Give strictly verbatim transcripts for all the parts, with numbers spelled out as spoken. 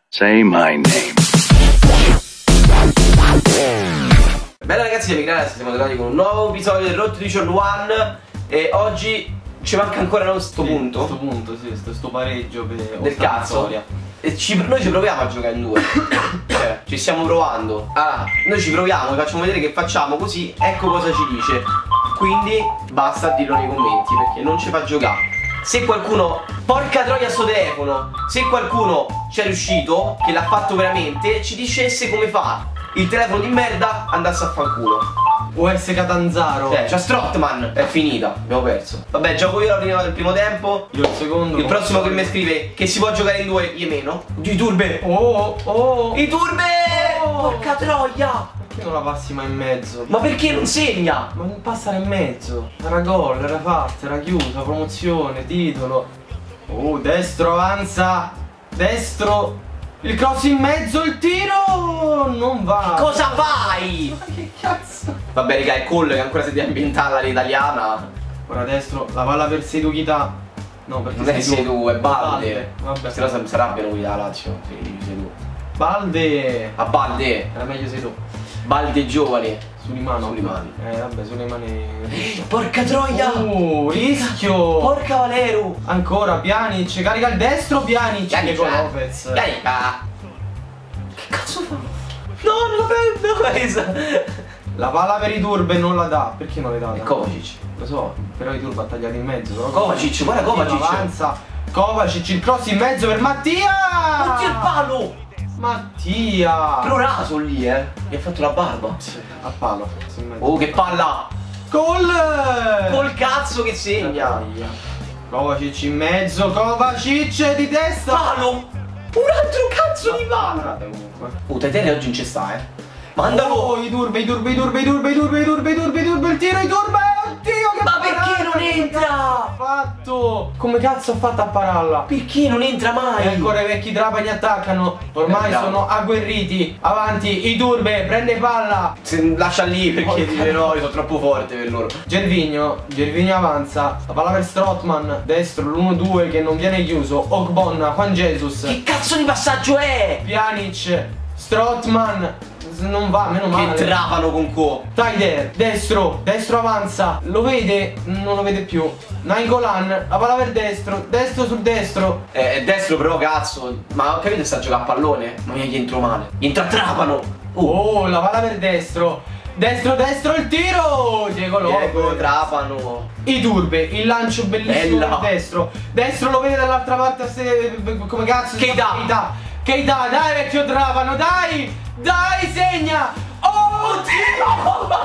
Say my name. Bella ragazzi, ragazzi, siamo tornati con un nuovo episodio del Road to Division One. E oggi ci manca ancora no, sto sì, punto Sto punto, sì, sto, sto pareggio per del cazzo. E ci, noi ci proviamo a giocare in due. Cioè, ci stiamo provando. Ah, noi ci proviamo, vi facciamo vedere che facciamo così. Ecco cosa ci dice. Quindi basta dirlo nei commenti, perché non ci fa giocare. Se qualcuno, porca troia sto telefono, se qualcuno ci è riuscito, che l'ha fatto veramente, ci dicesse come fa il telefono di merda andasse a fanculo. O S Catanzaro. Cioè, c'è Strotman, è finita, abbiamo perso. Vabbè, gioco io la prima del primo tempo. Io il secondo. Il prossimo che mi scrive che si può giocare in due, io meno. Di turbe. Oh, oh. I turbe! Oh. Porca troia! Perché non la passi mai in mezzo? Ma perché non segna? Ma non passare in mezzo. Era gol, era fatta, era chiusa, promozione, titolo. Oh, destro, avanza. Destro. Il cross in mezzo, il tiro non va. Cosa fai? Ma che cazzo? Vabbè raga, è Cole che ancora si deve ambientare all'italiana. Ora destro, la palla per Seydou Keita. No, perché Non è Seydou, è Balde. Vabbè. Se no sarà venuti da Lazio. Sì, Seydou. Balde. A Balde. Era meglio Seydou. Balde giovane. Sulimano. Sulimani. Eh vabbè, Sulimani. Porca troia! Uh, rischio! Porca Valero! Ancora Pjanic, carica il destro Pjanic. Pjanic, Diego eh. Lopez. Carica! Che cazzo fa? No, non la prendo! La palla per i turbe non la dà. Perché non le dà? E Kovacic. Lo so, però i turbe ha tagliato in mezzo. Però Kovacic, guarda Kovacic! Avanza. Kovacic, il cross in mezzo per Mattia! Oddio il palo! Mattia! Però raso lì, eh! Gli ha fatto la barba! Sì, a palo. In mezzo. Oh, che palla! Gol! Col cazzo che segna! Kovacic in mezzo, Kovacic di testa! Palo! Un altro cazzo di palla! Oh, Tetere oggi non ci sta, eh! Mandalo! Oh, i turbe, i turbe, i turbe, i turbe, i turbe, i turbe, i turbe, i turbe, il tiro, i turbe! Oddio, che Ma perché non entra? Ha fatto! Come cazzo ha fatto a pararla? Perché non entra mai? E ancora i vecchi Trapani attaccano. Ormai Eh, bravo. sono agguerriti. Avanti, i turbe, prende palla. Se lascia lì perché Porca dire no, io sono troppo forte per loro. Gervinho, Gervinho avanza. La palla per Strotman, destro, l'uno due che non viene chiuso. Ogbonna, Juan Jesus. Che cazzo di passaggio è? Pjanic, Strotman. Non va, meno male. Che trapano con co. Tyler, destro, destro avanza. Lo vede? Non lo vede più. Nainggolan, la palla per destro, destro sul destro. Eh, è destro però cazzo. Ma ho capito che sta a giocare a pallone? Ma gli entro male. Gli entra a trapano. Oh, la palla per destro. Destro, destro, il tiro. Diego Lopez. Diego trapano. I turbe, il lancio bellissimo Bella. per destro. Destro lo vede dall'altra parte. Se, come cazzo si Keita. chiama? Keita. Keita, dai vecchio Trapano, dai. Dai, segna. Oh, Oddio! Ma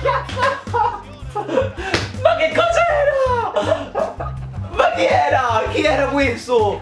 come cazzo? Ma che cos'era? Ma chi era? Chi era questo?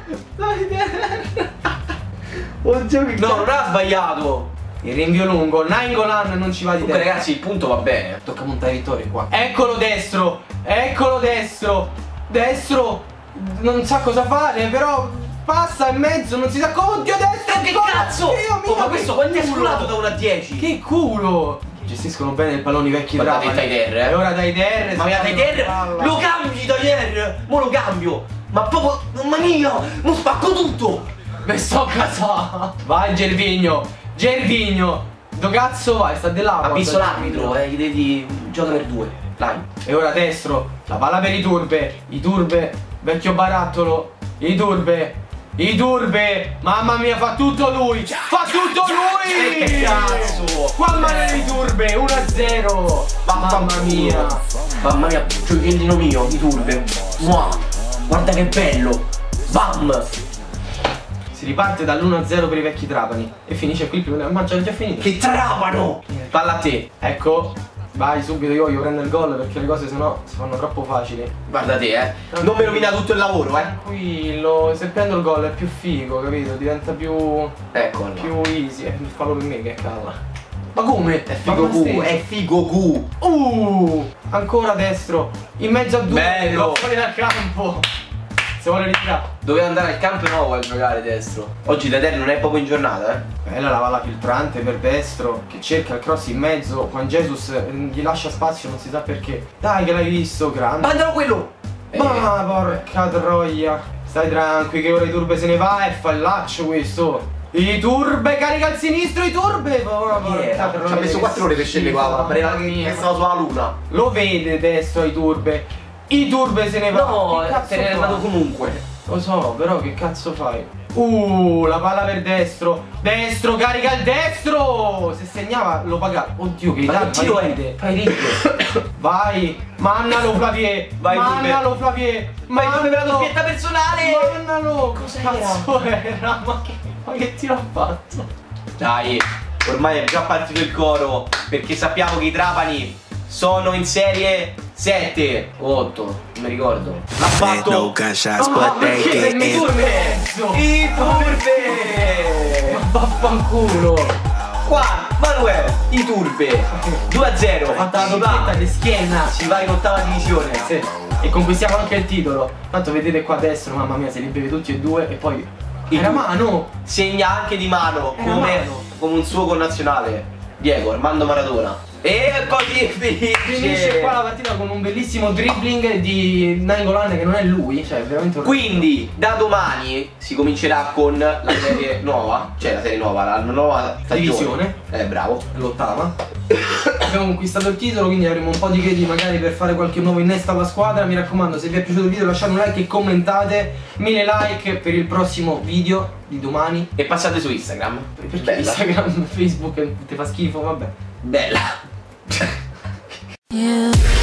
Oddio, che No, non ha sbagliato. il rinvio lungo, Nainggolan non ci va di Comunque testa. ragazzi il punto va bene. Tocca montare vittorie qua. Eccolo destro, eccolo destro, destro, non sa cosa fare, però passa in mezzo, non si sa come. Oddio destro, Che gol! cazzo? Dio mio, Oh, ma questo quanto è culo! sculato da uno a dieci? Che culo! Gestiscono bene il pallone i vecchi Guardate Trapani. Tyler, eh. E ora dai terre. Ma mia Tyler, lo cambi Tyler! Mo lo cambio! Ma proprio, mamma mia, mo spacco tutto! Me sto casa. Vai Gervinho, Gervinho. Dove cazzo vai? Sta di là. Ha visto guarda. l'arbitro, eh, gli devi gioca per due. Dai. E ora destro, la palla per i turbe, i turbe, vecchio barattolo, i turbe, i turbe, mamma mia fa tutto lui, fa tutto lui! Che cazzo! Qua male i turbe, uno a zero, mamma mia! Mamma mia, gioiellino mio, di turbe. Mua. Guarda che bello! Bam! Si riparte dall'uno a zero per i vecchi Trapani e finisce qui il primo tempo, ma già già finito. Che trapano! Palla a te! Ecco, vai subito io voglio prendere il gol perché le cose sennò si fanno troppo facili. Guarda te, eh! Non mi rovina tutto il lavoro, eh! Tranquillo, se prendo il gol è più figo, capito? Diventa più... Ecco là. più easy, eh, fallo per me che calla. Ma come? È figo Q, è figo Q! Uh! Ancora destro, in mezzo a due, Bello. fuori dal campo. Se vuole ritirare. Doveva andare al campo e no vuole giocare destro. Oggi Tetere non è proprio in giornata, eh! Bella la palla filtrante per destro che cerca il cross in mezzo. Juan Jesus eh, gli lascia spazio, non si sa perché. Dai che l'hai visto, grande. Mandalo quello! Ma porca troia. Stai tranqui che ora i turbe se ne va e fa il laccio questo. Iturbe carica al sinistro, Iturbe. Oh, yeah. Ci ha messo quattro ore per scendere qua. Pareva che, che stava sulla luna. Lo vede destro Iturbe. Iturbe se ne va. No, se ne è andato comunque. Lo so, però che cazzo fai? Uh, la palla per destro. Destro, carica il destro. Se segnava lo pagava. Oddio, che ma che tiro è? Fai ritmo. Vai, mannalo Flavie. Vai, mannalo Flavie. Vai, Turbe per la doppietta personale. Mannalo. Cosa cazzo era? Ma che, ma che tiro ha fatto? Dai, ormai è già partito il coro, perché sappiamo che i Trapani sono in serie sette otto, non mi ricordo. L'ha fatto. No gunshots, Oh, but they perché get mi in. turbe? Iturbe. Ma vaffanculo. Qua, Manuel, Iturbe. due a zero. Ho fatto la doppietta di schiena. Si va in ottava divisione. Sì. E conquistiamo anche il titolo. Tanto vedete qua a destra, mamma mia, se li beve tutti e due e poi. Era mano! Segna anche di mano, Era come, mano. come un suo connazionale, Diego Armando Maradona. E così finisce. Finisce qua la partita con un bellissimo dribbling di Nainggolan che non è lui, cioè veramente un... Quindi da domani si comincerà con la serie nuova, cioè la serie nuova, la nuova stagione. Divisione. Eh, bravo. L'ottava. Abbiamo conquistato il titolo, quindi avremo un po' di credi magari per fare qualche nuovo innesto alla squadra. Mi raccomando, se vi è piaciuto il video lasciate un like e commentate. Mille like per il prossimo video di domani. E passate su Instagram. Perché Bella. Instagram, Facebook ti fa schifo, vabbè. Bella. You